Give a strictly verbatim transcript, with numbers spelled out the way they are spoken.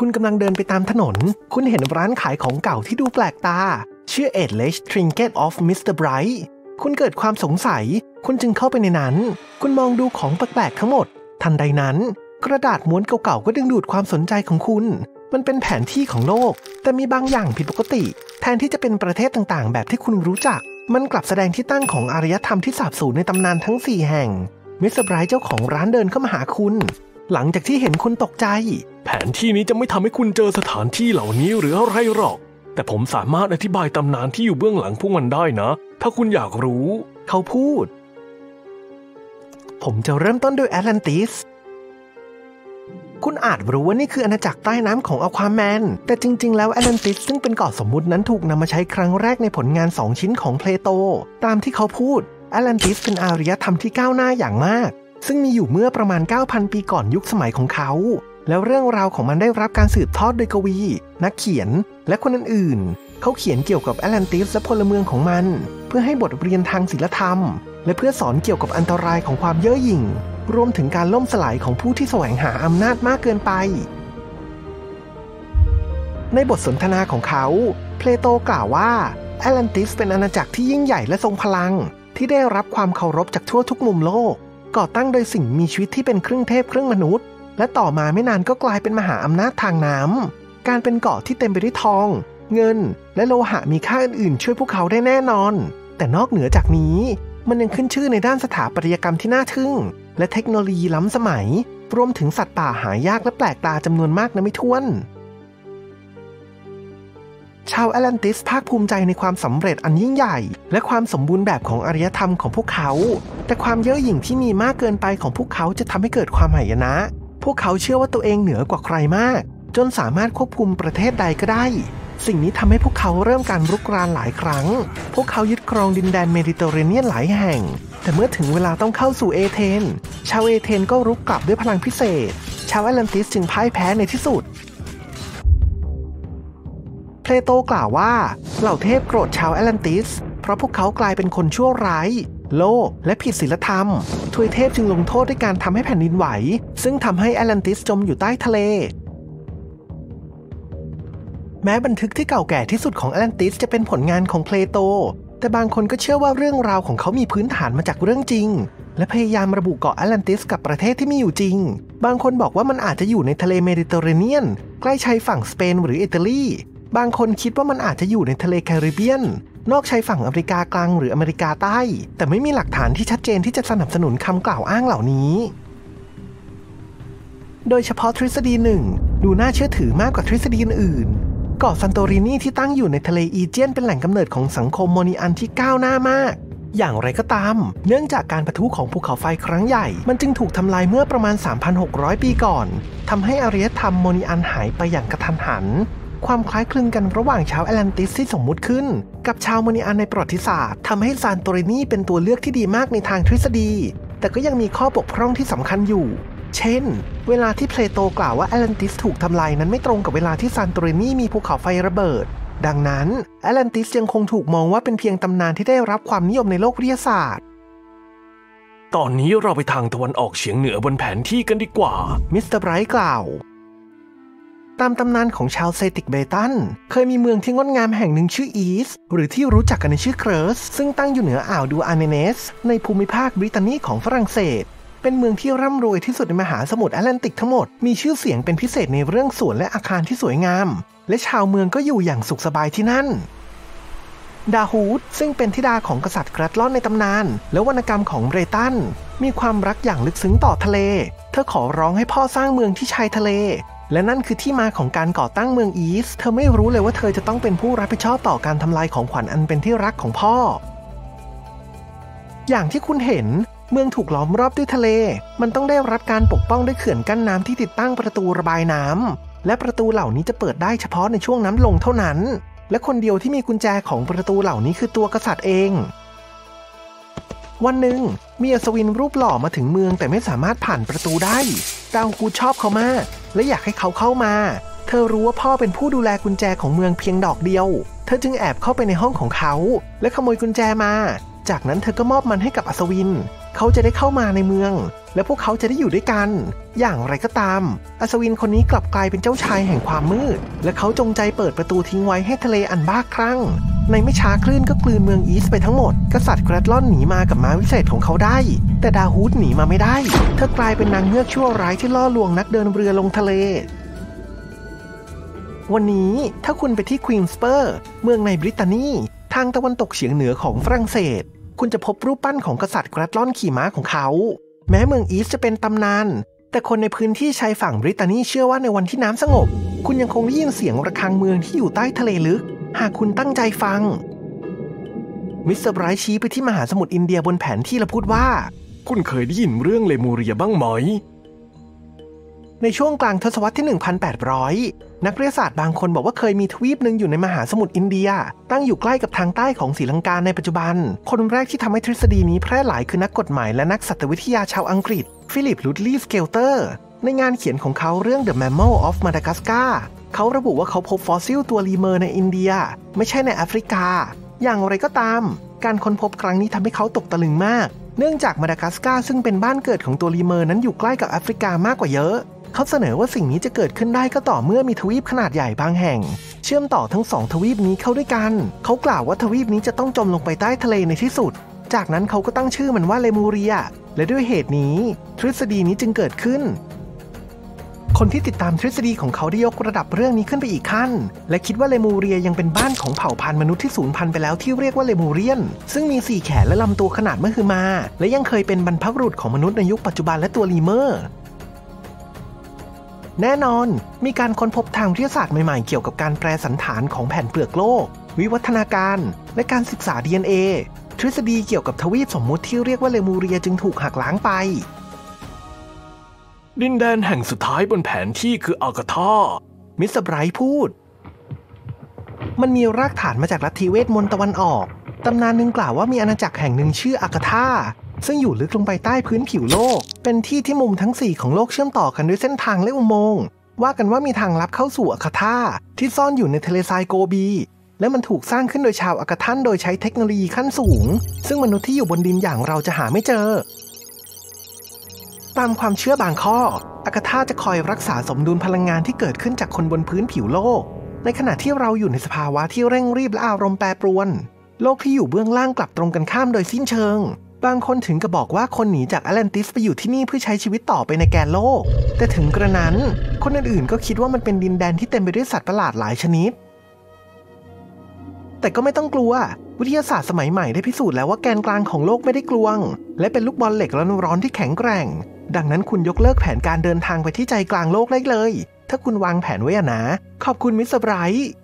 คุณกำลังเดินไปตามถนนคุณเห็นร้านขายของเก่าที่ดูแปลกตาชื่อ Edge Trinket of มิสเตอร์ Bright คุณเกิดความสงสัยคุณจึงเข้าไปในนั้นคุณมองดูของแปลกๆทั้งหมดทันใดนั้นกระดาษม้วนเก่าๆก็ดึงดูดความสนใจของคุณมันเป็นแผนที่ของโลกแต่มีบางอย่างผิดปกติแทนที่จะเป็นประเทศต่างๆแบบที่คุณรู้จักมันกลับแสดงที่ตั้งของอารยธรรมที่สาบสูญในตำนานทั้งสี่แห่งมิสเตอร์ Bright เจ้าของร้านเดินเข้ามาหาคุณหลังจากที่เห็นคุณตกใจแผนที่นี้จะไม่ทำให้คุณเจอสถานที่เหล่านี้หรืออะไรหรอกแต่ผมสามารถอธิบายตำนานที่อยู่เบื้องหลังพวกมันได้นะถ้าคุณอยากรู้เขาพูดผมจะเริ่มต้นด้วยแอตแลนติสคุณอาจรู้ว่านี่คืออาณาจักรใต้น้ำของอควาแมนแต่จริงๆแล้วแอตแลนติสซึ่งเป็นเกาะสมมุตินั้นถูกนำมาใช้ครั้งแรกในผลงานสองชิ้นของเพลโตตามที่เขาพูดแอตแลนติสเป็นอารยธรรมที่ก้าวหน้าอย่างมากซึ่งมีอยู่เมื่อประมาณ เก้าพัน ปีก่อนยุคสมัยของเขาแล้วเรื่องราวของมันได้รับการสืบทอดโดยกวีนักเขียนและคนอื่นๆเขาเขียนเกี่ยวกับแอตแลนติสและพลเมืองของมันเพื่อให้บทเรียนทางศีลธรรมและเพื่อสอนเกี่ยวกับอันตรายของความเย่อหยิ่งรวมถึงการล่มสลายของผู้ที่แสวงหาอำนาจมากเกินไปในบทสนทนาของเขาเพลโตกล่าวว่าแอตแลนติสเป็นอาณาจักรที่ยิ่งใหญ่และทรงพลังที่ได้รับความเคารพจากทั่วทุกมุมโลกก่อตั้งโดยสิ่งมีชีวิตที่เป็นครึ่งเทพครึ่งมนุษย์และต่อมาไม่นานก็กลายเป็นมหาอำนาจทางน้ำการเป็นเกาะที่เต็มไปด้วยทองเงินและโลหะมีค่าอื่นๆช่วยพวกเขาได้แน่นอนแต่นอกเหนือจากนี้มันยังขึ้นชื่อในด้านสถาปัตยกรรมที่น่าทึ่งและเทคโนโลยีล้ำสมัยรวมถึงสัตว์ป่าหายากและแปลกตาจำนวนมากนับไม่ถ้วนชาวแอตแลนติสภาคภูมิใจในความสำเร็จอันยิ่งใหญ่และความสมบูรณ์แบบของอารยธรรมของพวกเขาแต่ความเย่อหยิ่งที่มีมากเกินไปของพวกเขาจะทำให้เกิดความหายนะพวกเขาเชื่อว่าตัวเองเหนือกว่าใครมากจนสามารถควบคุมประเทศใดก็ได้สิ่งนี้ทำให้พวกเขาเริ่มการรุกรานหลายครั้งพวกเขายึดครองดินแดนเมดิเตอร์เรเนียนหลายแห่งแต่เมื่อถึงเวลาต้องเข้าสู่เอเธนชาวเอเธนก็รุกกลับด้วยพลังพิเศษชาวแอตแลนติสจึงพ่ายแพ้ในที่สุดเพลโตกล่าวว่าเหล่าเทพโกรธชาวแอตแลนติสเพราะพวกเขากลายเป็นคนชั่วร้ายโลภและผิดศีลธรรมทวยเทพจึงลงโทษด้วยการทำให้แผ่นดินไหวซึ่งทำให้แอตแลนติสจมอยู่ใต้ทะเลแม้บันทึกที่เก่าแก่ที่สุดของแอตแลนติสจะเป็นผลงานของเพลโตแต่บางคนก็เชื่อว่าเรื่องราวของเขามีพื้นฐานมาจากเรื่องจริงและพยายามระบุเกาะแอตแลนติสกับประเทศที่มีอยู่จริงบางคนบอกว่ามันอาจจะอยู่ในทะเลเมดิเตอร์เรเนียนใกล้ชายฝั่งสเปนหรืออิตาลีบางคนคิดว่ามันอาจจะอยู่ในทะเลแคริบเบียนนอกชายฝั่งอเมริกากลางหรืออเมริกาใต้แต่ไม่มีหลักฐานที่ชัดเจนที่จะสนับสนุนคำกล่าวอ้างเหล่านี้โดยเฉพาะทฤษฎีหนึ่งดูน่าเชื่อถือมากกว่าทฤษฎีอื่นเกาะซันโตรินีที่ตั้งอยู่ในทะเลอีเจียนเป็นแหล่งกำเนิดของสังคมโมนิอันที่ก้าวหน้ามากอย่างไรก็ตามเนื่องจากการปะทุของภูเขาไฟครั้งใหญ่มันจึงถูกทำลายเมื่อประมาณ สามพันหกร้อย ปีก่อนทำให้อารยธรรมโมนิอันหายไปอย่างกระทันหันความคล้ายคลึงกันระหว่างชาวแอตแลนติสที่สมมุติขึ้นกับชาวโมนิอันในประวัติศาสตร์ทำให้ซานโตรินีเป็นตัวเลือกที่ดีมากในทางทฤษฎีแต่ก็ยังมีข้อบกพร่องที่สำคัญอยู่เช่นเวลาที่เพลโตกล่าวว่าแอตแลนติสถูกทำลายนั้นไม่ตรงกับเวลาที่ซานโตรินีมีภูเขาไฟระเบิดดังนั้นแอตแลนติสยังคงถูกมองว่าเป็นเพียงตำนานที่ได้รับความนิยมในโลกวิทยาศาสตร์ตอนนี้เราไปทางตะวันออกเฉียงเหนือบนแผนที่กันดีกว่ามิสเตอร์ไบรท์กล่าวตามตำนานของชาวเซติกเบตันเคยมีเมืองที่งดงามแห่งหนึ่งชื่ออีสหรือที่รู้จักกันในชื่อเคร์สซึ่งตั้งอยู่เหนืออ่าวดูอาร์เนเนสในภูมิภาคบริตานีของฝรั่งเศสเป็นเมืองที่ร่ำรวยที่สุดในมหาสมุทรแอตแลนติกทั้งหมดมีชื่อเสียงเป็นพิเศษในเรื่องสวนและอาคารที่สวยงามและชาวเมืองก็อยู่อย่างสุขสบายที่นั่นดาฮูดซึ่งเป็นธิดาของกษัตริย์แกรตลอนในตำนานและวรรณกรรมของเบรตันมีความรักอย่างลึกซึ้งต่อทะเลเธอขอร้องให้พ่อสร้างเมืองที่ชายทะเลและนั่นคือที่มาของการก่อตั้งเมืองอีสเธอไม่รู้เลยว่าเธอจะต้องเป็นผู้รับผิดชอบต่อการทำลายของขวัญอันเป็นที่รักของพ่ออย่างที่คุณเห็นเมืองถูกล้อมรอบด้วยทะเลมันต้องได้รับการปกป้องด้วยเขื่อนกั้นน้ำที่ติดตั้งประตูระบายน้ำและประตูเหล่านี้จะเปิดได้เฉพาะในช่วงน้ำลงเท่านั้นและคนเดียวที่มีกุญแจของประตูเหล่านี้คือตัวกษัตริย์เองวันหนึ่งมีอัศวินรูปหล่อมาถึงเมืองแต่ไม่สามารถผ่านประตูได้ดาวฮูดชอบเขามากและอยากให้เขาเข้ามาเธอรู้ว่าพ่อเป็นผู้ดูแลกุญแจของเมืองเพียงดอกเดียวเธอจึงแอบเข้าไปในห้องของเขาและขโมยกุญแจมาจากนั้นเธอก็มอบมันให้กับอัศวินเขาจะได้เข้ามาในเมืองและพวกเขาจะได้อยู่ด้วยกันอย่างไรก็ตามอัศวินคนนี้กลับกลายเป็นเจ้าชายแห่งความมืดและเขาจงใจเปิดประตูทิ้งไว้ให้ทะเลอันบ้าคลั่งในไม่ช้าคลื่นก็กลืนเมืองอีสต์ไปทั้งหมดกษัตริย์แกรดลอนหนีมากับม้าวิเศษของเขาได้แต่ดาฮูดหนีมาไม่ได้เธอกลายเป็นนางเงือกชั่วร้ายที่ล่อลวงนักเดินเรือลงทะเลวันนี้ถ้าคุณไปที่ควีนสเปอร์เมืองในบริตานีทางตะวันตกเฉียงเหนือของฝรั่งเศสคุณจะพบรูปปั้นของกษัตริย์แกรดลอนขี่ม้าของเขาแม้เมืองอีสต์จะเป็นตำนานแต่คนในพื้นที่ชายฝั่งบริตานีเชื่อว่าในวันที่น้ำสงบคุณยังคงได้ยินเสียงระฆังเมืองที่อยู่ใต้ทะเลลึกหากคุณตั้งใจฟังมิสเตอร์ไบรท์ชี้ไปที่มหาสมุทรอินเดียบนแผนที่และพูดว่าคุณเคยได้ยินเรื่องเลมูเรียบ้างไหมในช่วงกลางทศวรรษที่ หนึ่งพันแปดร้อย นักวิทยาศาสตร์บางคนบอกว่าเคยมีทวีปหนึ่งอยู่ในมหาสมุทรอินเดียตั้งอยู่ใกล้กับทางใต้ของศรีลังกาในปัจจุบันคนแรกที่ทำให้ทฤษฎีนี้แพร่หลายคือนักกฎหมายและนักสัตววิทยาชาวอังกฤษฟิลิปลูดลีย์สเกลเตอร์ในงานเขียนของเขาเรื่อง The Mammal of Madagascar เขาระบุว่าเขาพบฟอสซิลตัวลีเมอร์ในอินเดียไม่ใช่ในแอฟริกาอย่างไรก็ตามการค้นพบครั้งนี้ทำให้เขาตกตะลึงมากเนื่องจากมาดากัสการ์ซึ่งเป็นบ้านเกิดของตัวลีเมอร์นั้นอยู่ใกล้กับแอฟริกามากกว่าเยอะเขาเสนอว่าสิ่งนี้จะเกิดขึ้นได้ก็ต่อเมื่อมีทวีปขนาดใหญ่บางแห่งเชื่อมต่อทั้งสองทวีปนี้เข้าด้วยกันเขากล่าวว่าทวีปนี้จะต้องจมลงไปใต้ทะเลในที่สุดจากนั้นเขาก็ตั้งชื่อมันว่าเลมูเรียและด้วยเหตุนี้ทฤษฎีนี้จึงเกิดขึ้นคนที่ติดตามทฤษฎีของเขาได้ยกระดับเรื่องนี้ขึ้นไปอีกขั้นและคิดว่าเลมูเรียยังเป็นบ้านของเผ่าพันธุ์มนุษย์ที่สูญพันธุ์ไปแล้วที่เรียกว่าเลมูเรียนซึ่งมีสี่แขนและลำตัวขนาดมหึมาและยังเคยเป็นบรรพบุรุษของมนุษย์ในยุคปัจจุบันและตัวลีเมอร์แน่นอนมีการค้นพบทางวิทยาศาสตร์ใหม่ๆเกี่ยวกับการแปรสันฐานของแผ่นเปลือกโลกวิวัฒนาการและการศึกษา ดี เอ็น เอ ทฤษฎีเกี่ยวกับทวีปสมมุติที่เรียกว่าเลมูเรียจึงถูกหักล้างไปดินแดนแห่งสุดท้ายบนแผนที่คืออากาธามิสเตอร์ไบรท์พูดมันมีรากฐานมาจากลัทธิเวทมนต์ตะวันออกตำนานหนึ่งกล่าวว่ามีอาณาจักรแห่งหนึ่งชื่ออากาธาซึ่งอยู่ลึกลงไปใต้พื้นผิวโลกเป็นที่ที่มุมทั้งสี่ของโลกเชื่อมต่อกันด้วยเส้นทางและอุโมงค์ว่ากันว่ามีทางลับเข้าสู่อากาธาที่ซ่อนอยู่ในทะเลทรายโกบีและมันถูกสร้างขึ้นโดยชาวอากาทันโดยใช้เทคโนโลยีขั้นสูงซึ่งมนุษย์ที่อยู่บนดินอย่างเราจะหาไม่เจอตามความเชื่อบางข้ออากาธาจะคอยรักษาสมดุลพลังงานที่เกิดขึ้นจากคนบนพื้นผิวโลกในขณะที่เราอยู่ในสภาวะที่เร่งรีบและอารมณ์แปรปรวนโลกที่อยู่เบื้องล่างกลับตรงกันข้ามโดยสิ้นเชิงบางคนถึงกับบอกว่าคนหนีจากแอตแลนติสไปอยู่ที่นี่เพื่อใช้ชีวิตต่อไปในแกนโลกแต่ถึงกระนั้นคนอื่นๆก็คิดว่ามันเป็นดินแดนที่เต็มไปด้วยสัตว์ประหลาดหลายชนิดแต่ก็ไม่ต้องกลัววิทยาศาสตร์สมัยใหม่ได้พิสูจน์แล้วว่าแกนกลางของโลกไม่ได้กลวงและเป็นลูกบอลเหล็กร้อนๆที่แข็งแกร่งดังนั้นคุณยกเลิกแผนการเดินทางไปที่ใจกลางโลกได้เลยถ้าคุณวางแผนไว้อะนะขอบคุณมิสเตอร์ไบรท์